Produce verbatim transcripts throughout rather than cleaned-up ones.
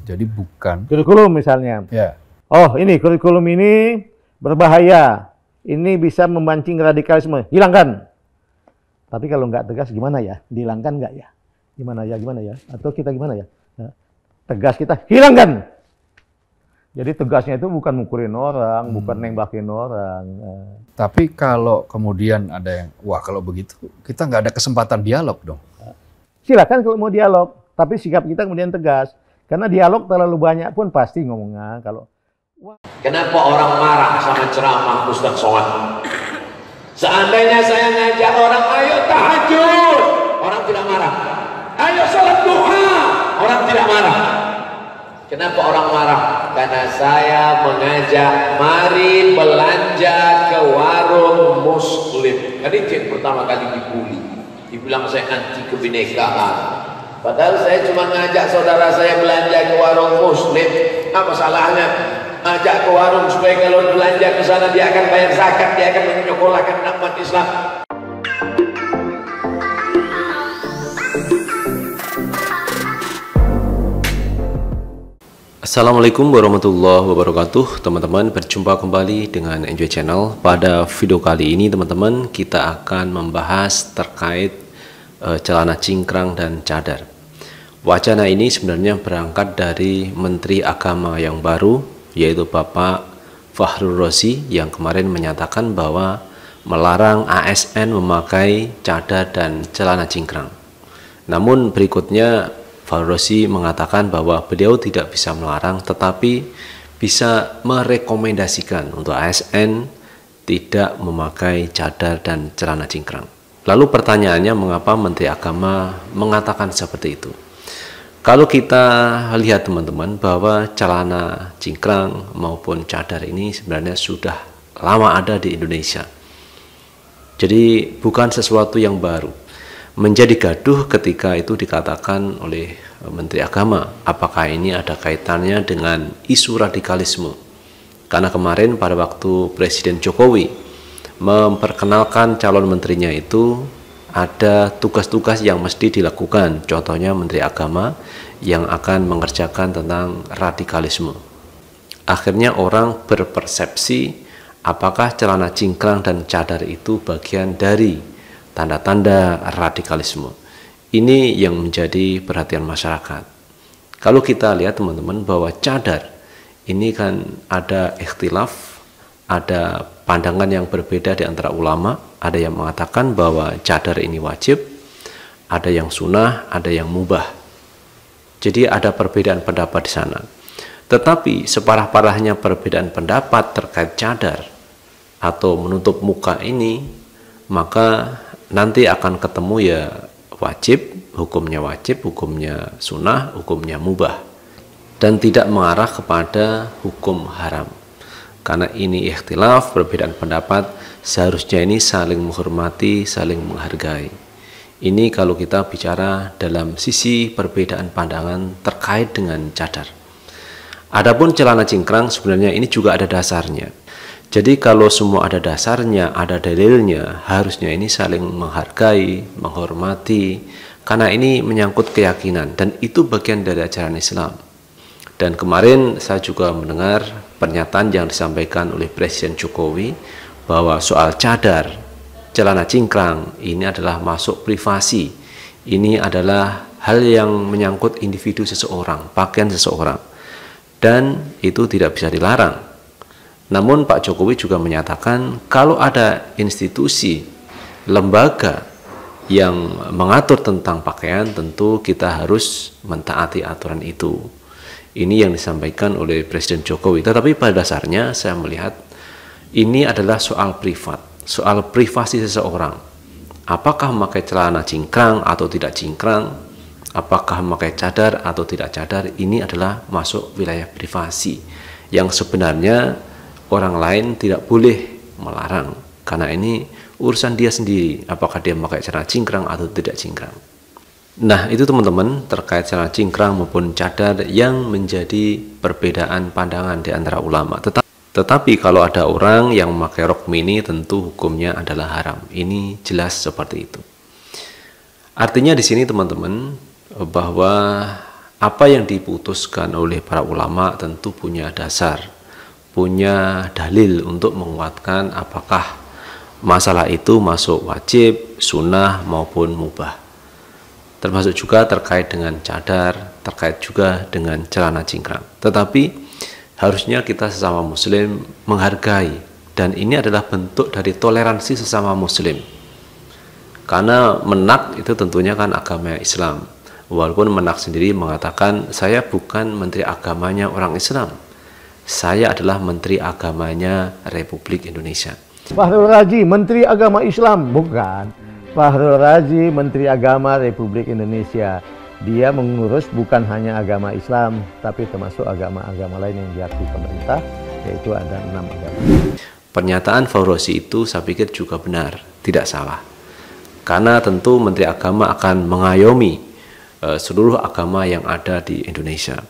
Jadi bukan. Kurikulum misalnya. Ya. Oh, ini kurikulum ini berbahaya. Ini bisa memancing radikalisme. Hilangkan. Tapi kalau nggak tegas gimana ya? Dihilangkan nggak ya? Gimana ya? Gimana ya? Atau kita gimana ya? Nah, tegas kita hilangkan. Jadi tegasnya itu bukan mukulin orang, hmm. bukan nembakin orang. Tapi kalau kemudian ada yang, wah kalau begitu kita nggak ada kesempatan dialog dong. Silakan kalau mau dialog, tapi sikap kita kemudian tegas. Karena dialog terlalu banyak pun pasti ngomongnya kalau. Kenapa orang marah sama ceramah Ustaz Somad? Seandainya saya ngajak orang, ayo tahajud, orang tidak marah. Ayo sholat duha, orang tidak marah. Kenapa orang marah? Karena saya mengajak, mari belanja ke warung muslim. Kan itu yang pertama kali dibully. Dibilang saya anti kebinekaan. Padahal saya cuma ngajak saudara saya belanja ke warung muslim. Apa salahnya? Ajak ke warung supaya kalau belanja ke sana dia akan bayar zakat, dia akan menyekolahkan anak umat Islam. Assalamualaikum warahmatullahi wabarakatuh. Teman-teman, berjumpa kembali dengan Enjoy Channel. Pada video kali ini teman-teman, kita akan membahas terkait uh, celana cingkrang dan cadar. Wacana ini sebenarnya berangkat dari Menteri Agama yang baru, yaitu Bapak Fakhrul Razi, yang kemarin menyatakan bahwa melarang A S N memakai cadar dan celana cingkrang. Namun berikutnya Fakhrul Razi mengatakan bahwa beliau tidak bisa melarang, tetapi bisa merekomendasikan untuk A S N tidak memakai cadar dan celana cingkrang. Lalu pertanyaannya, mengapa Menteri Agama mengatakan seperti itu? Kalau kita lihat teman-teman bahwa celana cingkrang maupun cadar ini sebenarnya sudah lama ada di Indonesia. Jadi bukan sesuatu yang baru. Menjadi gaduh ketika itu dikatakan oleh Menteri Agama, apakah ini ada kaitannya dengan isu radikalisme? Karena kemarin pada waktu Presiden Jokowi memperkenalkan calon menterinya itu, ada tugas-tugas yang mesti dilakukan, contohnya Menteri Agama yang akan mengerjakan tentang radikalisme. Akhirnya orang berpersepsi apakah celana cingkrang dan cadar itu bagian dari tanda-tanda radikalisme. Ini yang menjadi perhatian masyarakat. Kalau kita lihat teman-teman bahwa cadar ini kan ada ikhtilaf, ada pandangan yang berbeda di antara ulama. Ada yang mengatakan bahwa cadar ini wajib, ada yang sunnah, ada yang mubah. Jadi ada perbedaan pendapat di sana. Tetapi separah-parahnya perbedaan pendapat terkait cadar atau menutup muka ini, maka nanti akan ketemu ya wajib, hukumnya wajib, hukumnya sunnah, hukumnya mubah, dan tidak mengarah kepada hukum haram. Karena ini ikhtilaf, perbedaan pendapat, seharusnya ini saling menghormati, saling menghargai. Ini kalau kita bicara dalam sisi perbedaan pandangan terkait dengan cadar. Adapun celana cingkrang sebenarnya ini juga ada dasarnya. Jadi kalau semua ada dasarnya, ada dalilnya, harusnya ini saling menghargai, menghormati, karena ini menyangkut keyakinan dan itu bagian dari ajaran Islam. Dan kemarin saya juga mendengar pernyataan yang disampaikan oleh Presiden Jokowi bahwa soal cadar, celana cingkrang ini adalah masuk privasi. Ini adalah hal yang menyangkut individu seseorang, pakaian seseorang. Dan itu tidak bisa dilarang. Namun Pak Jokowi juga menyatakan kalau ada institusi, lembaga yang mengatur tentang pakaian, tentu kita harus mentaati aturan itu. Ini yang disampaikan oleh Presiden Jokowi. Tetapi pada dasarnya saya melihat ini adalah soal privat, soal privasi seseorang. Apakah memakai celana cingkrang atau tidak cingkrang, apakah memakai cadar atau tidak cadar, ini adalah masuk wilayah privasi yang sebenarnya orang lain tidak boleh melarang. Karena ini urusan dia sendiri, apakah dia memakai celana cingkrang atau tidak cingkrang. Nah, itu teman-teman terkait celana cingkrang maupun cadar yang menjadi perbedaan pandangan di antara ulama. Tetapi, tetapi kalau ada orang yang memakai rok mini, tentu hukumnya adalah haram. Ini jelas seperti itu. Artinya di sini teman-teman bahwa apa yang diputuskan oleh para ulama tentu punya dasar, punya dalil untuk menguatkan apakah masalah itu masuk wajib, sunnah maupun mubah. Termasuk juga terkait dengan cadar, terkait juga dengan celana cingkrang. Tetapi harusnya kita sesama muslim menghargai, dan ini adalah bentuk dari toleransi sesama muslim. Karena Menak itu tentunya kan agama Islam. Walaupun Menak sendiri mengatakan, saya bukan menteri agamanya orang Islam, saya adalah menteri agamanya Republik Indonesia. Fahrul Razi, Menteri Agama Islam, bukan. Fahrul Razi, Menteri Agama Republik Indonesia. Dia mengurus bukan hanya agama Islam, tapi termasuk agama-agama lain yang diakui pemerintah, yaitu ada enam agama. Pernyataan Fahrul Razi itu saya pikir juga benar, tidak salah. Karena tentu Menteri Agama akan mengayomi uh, seluruh agama yang ada di Indonesia.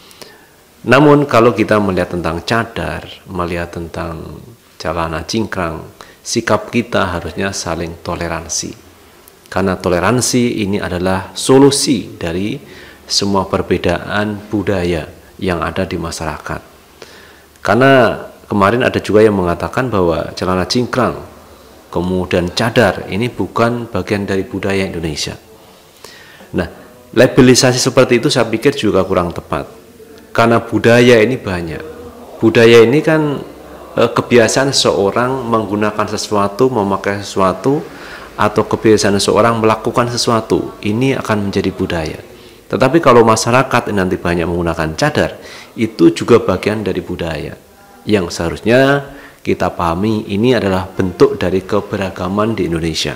Namun kalau kita melihat tentang cadar, melihat tentang celana cingkrang, sikap kita harusnya saling toleransi. Karena toleransi ini adalah solusi dari semua perbedaan budaya yang ada di masyarakat. Karena kemarin ada juga yang mengatakan bahwa celana cingkrang kemudian cadar ini bukan bagian dari budaya Indonesia. Nah, labelisasi seperti itu saya pikir juga kurang tepat. Karena budaya ini banyak. Budaya ini kan e, kebiasaan seorang menggunakan sesuatu, memakai sesuatu, atau kebiasaan seorang melakukan sesuatu. Ini akan menjadi budaya. Tetapi kalau masyarakat nanti banyak menggunakan cadar, itu juga bagian dari budaya. Yang seharusnya kita pahami ini adalah bentuk dari keberagaman di Indonesia.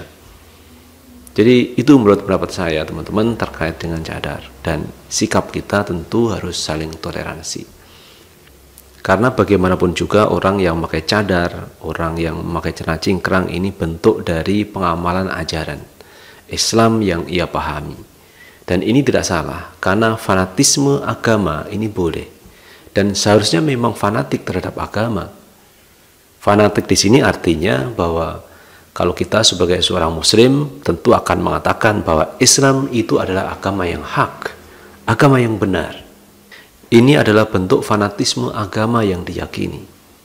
Jadi itu menurut pendapat saya teman-teman terkait dengan cadar, dan sikap kita tentu harus saling toleransi. Karena bagaimanapun juga orang yang memakai cadar, orang yang memakai celana cingkrang ini bentuk dari pengamalan ajaran Islam yang ia pahami. Dan ini tidak salah, karena fanatisme agama ini boleh. Dan seharusnya memang fanatik terhadap agama. Fanatik di sini artinya bahwa kalau kita sebagai seorang muslim tentu akan mengatakan bahwa Islam itu adalah agama yang hak, agama yang benar. Ini adalah bentuk fanatisme agama yang diyakini.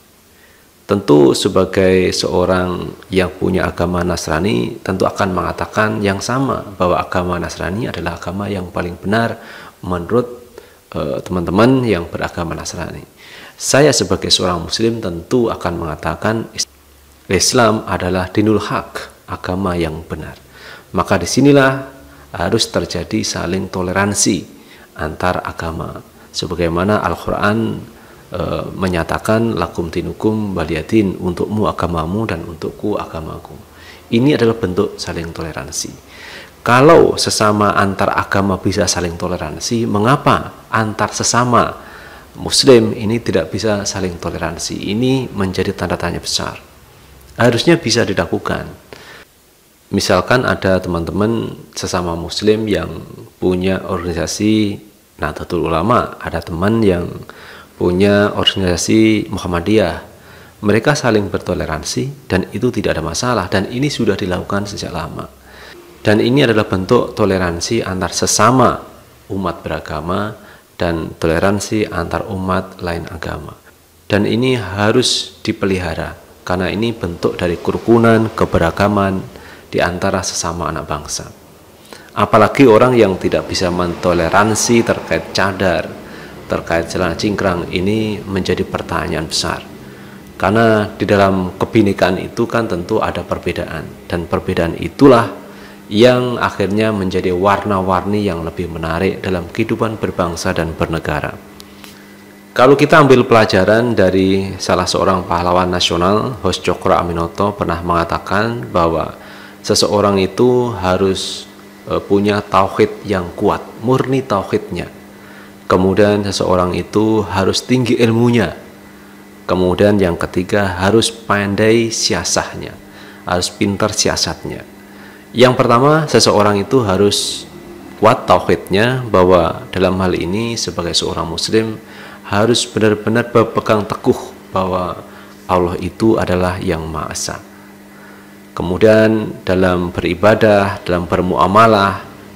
Tentu sebagai seorang yang punya agama Nasrani tentu akan mengatakan yang sama, bahwa agama Nasrani adalah agama yang paling benar menurut teman-teman uh, yang beragama Nasrani. Saya sebagai seorang muslim tentu akan mengatakan Islam adalah dinul haq, agama yang benar. Maka disinilah harus terjadi saling toleransi antar agama. Sebagaimana Al-Quran e, menyatakan lakum dinukum waliyadin, untukmu agamamu dan untukku agamaku. Ini adalah bentuk saling toleransi. Kalau sesama antar agama bisa saling toleransi, mengapa antar sesama Muslim ini tidak bisa saling toleransi? Ini menjadi tanda tanya besar. Harusnya bisa dilakukan. Misalkan ada teman-teman sesama Muslim yang punya organisasi Nahdlatul Ulama, ada teman yang punya organisasi Muhammadiyah. Mereka saling bertoleransi dan itu tidak ada masalah, dan ini sudah dilakukan sejak lama. Dan ini adalah bentuk toleransi antar sesama umat beragama dan toleransi antar umat lain agama. Dan ini harus dipelihara, karena ini bentuk dari kerukunan, keberagaman di antara sesama anak bangsa. Apalagi orang yang tidak bisa mentoleransi terkait cadar, terkait celana cingkrang, ini menjadi pertanyaan besar. Karena di dalam kebinekaan itu kan tentu ada perbedaan, dan perbedaan itulah yang akhirnya menjadi warna-warni yang lebih menarik dalam kehidupan berbangsa dan bernegara. Kalau kita ambil pelajaran dari salah seorang pahlawan nasional, Hos Cokro Aminoto pernah mengatakan bahwa seseorang itu harus e, punya tauhid yang kuat, murni tauhidnya. Kemudian seseorang itu harus tinggi ilmunya. Kemudian yang ketiga harus pandai siasahnya, harus pintar siasatnya. Yang pertama, seseorang itu harus kuat tauhidnya, bahwa dalam hal ini sebagai seorang muslim harus benar-benar berpegang teguh bahwa Allah itu adalah yang Maha Esa. Kemudian dalam beribadah, dalam bermuamalah,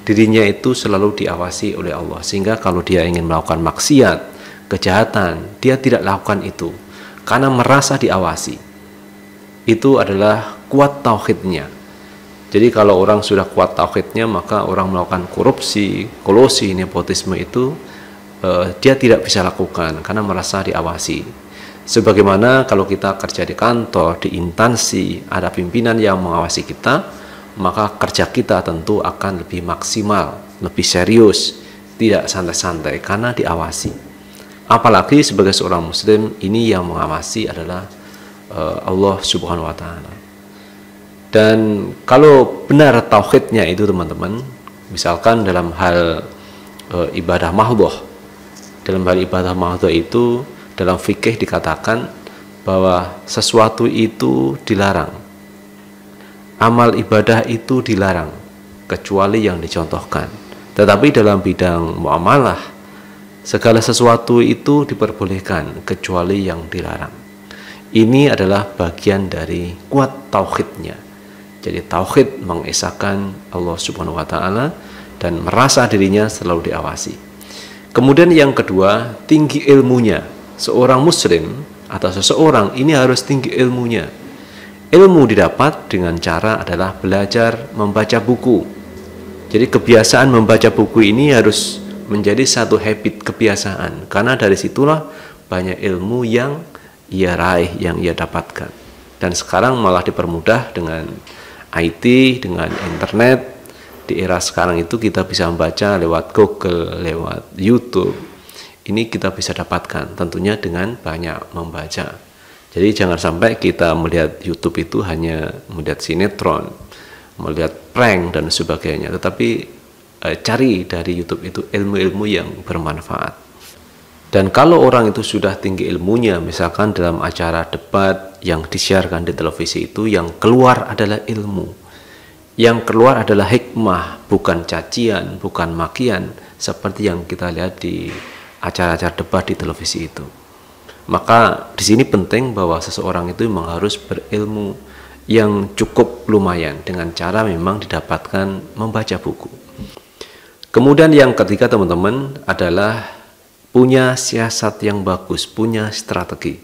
dirinya itu selalu diawasi oleh Allah, sehingga kalau dia ingin melakukan maksiat, kejahatan, dia tidak lakukan itu karena merasa diawasi. Itu adalah kuat tauhidnya. Jadi kalau orang sudah kuat tauhidnya, maka orang melakukan korupsi, kolusi, nepotisme itu eh, dia tidak bisa lakukan karena merasa diawasi. Sebagaimana kalau kita kerja di kantor, di instansi, ada pimpinan yang mengawasi kita, maka kerja kita tentu akan lebih maksimal, lebih serius, tidak santai-santai karena diawasi. Apalagi sebagai seorang muslim, ini yang mengawasi adalah uh, Allah Subhanahu wa taala. Dan kalau benar tauhidnya itu teman-teman, misalkan dalam hal uh, ibadah mahdhah. Dalam hal ibadah mahdhah itu dalam fikih dikatakan bahwa sesuatu itu dilarang. Amal ibadah itu dilarang kecuali yang dicontohkan. Tetapi dalam bidang muamalah, segala sesuatu itu diperbolehkan kecuali yang dilarang. Ini adalah bagian dari kuat tauhidnya. Jadi tauhid mengesahkan Allah Subhanahu wa taala dan merasa dirinya selalu diawasi. Kemudian yang kedua, tinggi ilmunya. Seorang muslim atau seseorang ini harus tinggi ilmunya. Ilmu didapat dengan cara adalah belajar membaca buku. Jadi kebiasaan membaca buku ini harus menjadi satu habit, kebiasaan. Karena dari situlah banyak ilmu yang ia raih, yang ia dapatkan. Dan sekarang malah dipermudah dengan I T, dengan internet. Di era sekarang itu kita bisa membaca lewat Google, lewat YouTube. Ini kita bisa dapatkan tentunya dengan banyak membaca. Jadi jangan sampai kita melihat YouTube itu hanya melihat sinetron, melihat prank dan sebagainya, tetapi eh, cari dari YouTube itu ilmu-ilmu yang bermanfaat. Dan kalau orang itu sudah tinggi ilmunya, misalkan dalam acara debat yang disiarkan di televisi itu, yang keluar adalah ilmu, yang keluar adalah hikmah, bukan cacian, bukan makian, seperti yang kita lihat di acara-acara debat di televisi itu. Maka di sini penting bahwa seseorang itu memang harus berilmu yang cukup lumayan dengan cara memang didapatkan membaca buku. Kemudian yang ketiga teman-teman adalah punya siasat yang bagus, punya strategi.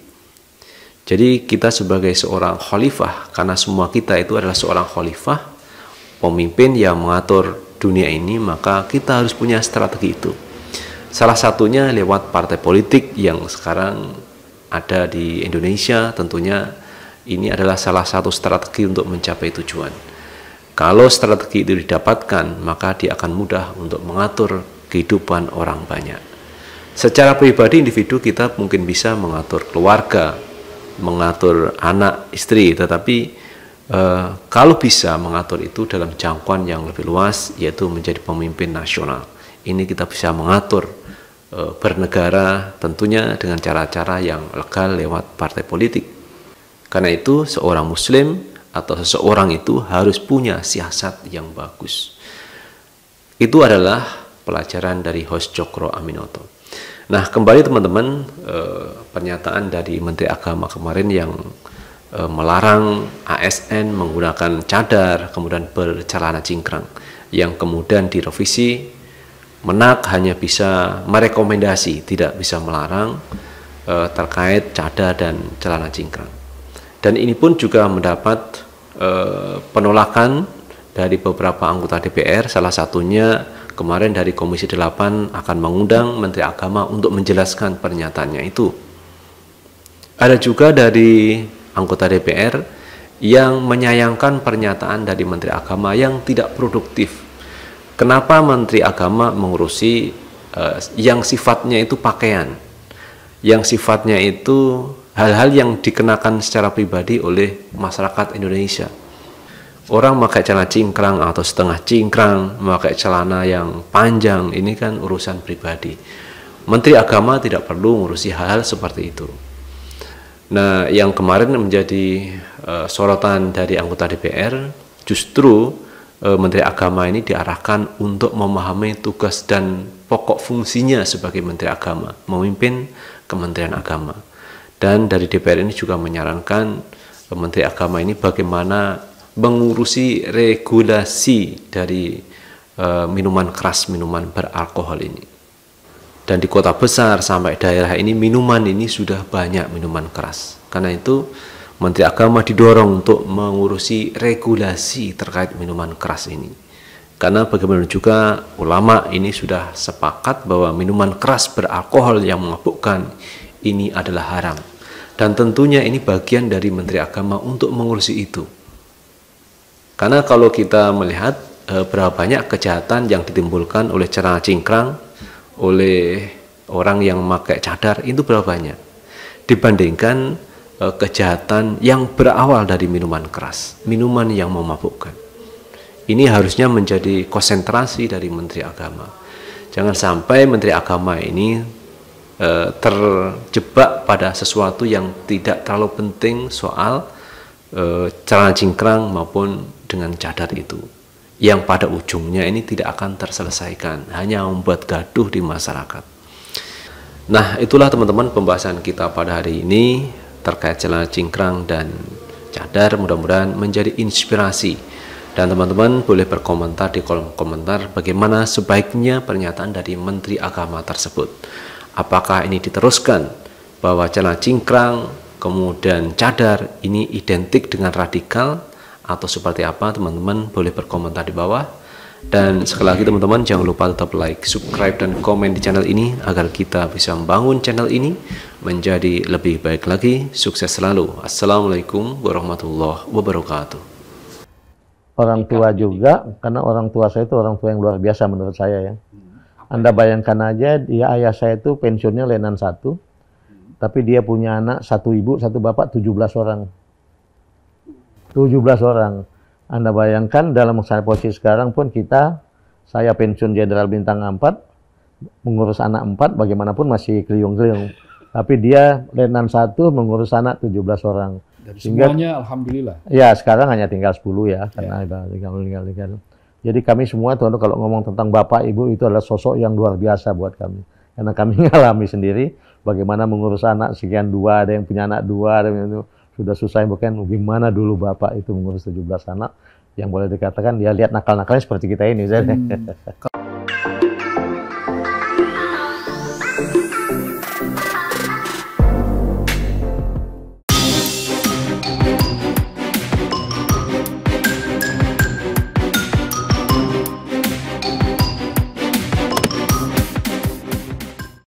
Jadi kita sebagai seorang khalifah, karena semua kita itu adalah seorang khalifah, pemimpin yang mengatur dunia ini, maka kita harus punya strategi itu. Salah satunya lewat partai politik yang sekarang ada di Indonesia. Tentunya ini adalah salah satu strategi untuk mencapai tujuan. Kalau strategi itu didapatkan, maka dia akan mudah untuk mengatur kehidupan orang banyak. Secara pribadi individu kita mungkin bisa mengatur keluarga, mengatur anak, istri, tetapi eh, kalau bisa mengatur itu dalam jangkauan yang lebih luas, yaitu menjadi pemimpin nasional. Ini kita bisa mengatur bernegara tentunya dengan cara-cara yang legal lewat partai politik. Karena itu seorang muslim atau seseorang itu harus punya siasat yang bagus. Itu adalah pelajaran dari Host Cokro Aminoto. Nah kembali teman-teman, eh, pernyataan dari Menteri Agama kemarin yang eh, melarang A S N menggunakan cadar kemudian bercelana cingkrang, yang kemudian direvisi. Menak hanya bisa merekomendasi, tidak bisa melarang eh, terkait cadar dan celana cingkrang. Dan ini pun juga mendapat eh, penolakan dari beberapa anggota D P R, salah satunya kemarin dari Komisi delapan akan mengundang Menteri Agama untuk menjelaskan pernyataannya itu. Ada juga dari anggota D P R yang menyayangkan pernyataan dari Menteri Agama yang tidak produktif. Kenapa Menteri Agama mengurusi uh, yang sifatnya itu pakaian, yang sifatnya itu hal-hal yang dikenakan secara pribadi oleh masyarakat Indonesia. Orang memakai celana cingkrang atau setengah cingkrang, memakai celana yang panjang, ini kan urusan pribadi. Menteri Agama tidak perlu mengurusi hal-hal seperti itu. Nah, yang kemarin menjadi uh, sorotan dari anggota D P R, justru Menteri Agama ini diarahkan untuk memahami tugas dan pokok fungsinya sebagai Menteri Agama, memimpin Kementerian Agama. Dan dari D P R ini juga menyarankan Menteri Agama ini bagaimana mengurusi regulasi dari uh, minuman keras, minuman beralkohol ini. Dan di kota besar sampai daerah ini minuman ini sudah banyak minuman keras. Karena itu Menteri Agama didorong untuk mengurusi regulasi terkait minuman keras ini. Karena bagaimana juga ulama ini sudah sepakat bahwa minuman keras beralkohol yang memabukkan ini adalah haram. Dan tentunya ini bagian dari Menteri Agama untuk mengurusi itu. Karena kalau kita melihat e, berapa banyak kejahatan yang ditimbulkan oleh celana cingkrang, oleh orang yang memakai cadar, itu berapa banyak dibandingkan e, kejahatan yang berawal dari minuman keras, minuman yang memabukkan. Ini harusnya menjadi konsentrasi dari Menteri Agama. Jangan sampai Menteri Agama ini e, terjebak pada sesuatu yang tidak terlalu penting soal e, celana cingkrang maupun dengan cadar itu, yang pada ujungnya ini tidak akan terselesaikan, hanya membuat gaduh di masyarakat. Nah, itulah teman-teman pembahasan kita pada hari ini terkait celana cingkrang dan cadar. Mudah-mudahan menjadi inspirasi, dan teman-teman boleh berkomentar di kolom komentar bagaimana sebaiknya pernyataan dari Menteri Agama tersebut. Apakah ini diteruskan bahwa celana cingkrang kemudian cadar ini identik dengan radikal, atau seperti apa? Teman-teman boleh berkomentar di bawah. Dan sekali lagi teman-teman, jangan lupa tetap like, subscribe, dan komen di channel ini agar kita bisa membangun channel ini menjadi lebih baik lagi. Sukses selalu. Assalamualaikum warahmatullahi wabarakatuh. Orang tua juga, karena orang tua saya itu orang tua yang luar biasa menurut saya ya. Anda bayangkan aja, dia ayah saya itu pensiunnya Lenan satu, tapi dia punya anak satu ibu, satu bapak, tujuh belas orang. tujuh belas orang. Anda bayangkan dalam posisi sekarang pun kita, saya pensiun Jenderal Bintang empat, mengurus anak empat, bagaimanapun masih keliung-keliung. Tapi dia Letnan satu mengurus anak tujuh belas orang. Dan Sehingga, semuanya alhamdulillah. Ya, sekarang hanya tinggal sepuluh ya, karena Ya. tinggal, tinggal, tinggal. Jadi kami semua, tuan, kalau ngomong tentang Bapak Ibu, itu adalah sosok yang luar biasa buat kami. Karena kami ngalami sendiri bagaimana mengurus anak sekian dua, ada yang punya anak dua, ada yang itu sudah susah, bukan gimana dulu Bapak itu mengurus tujuh belas anak, yang boleh dikatakan dia lihat nakal-nakalnya seperti kita ini. Hmm.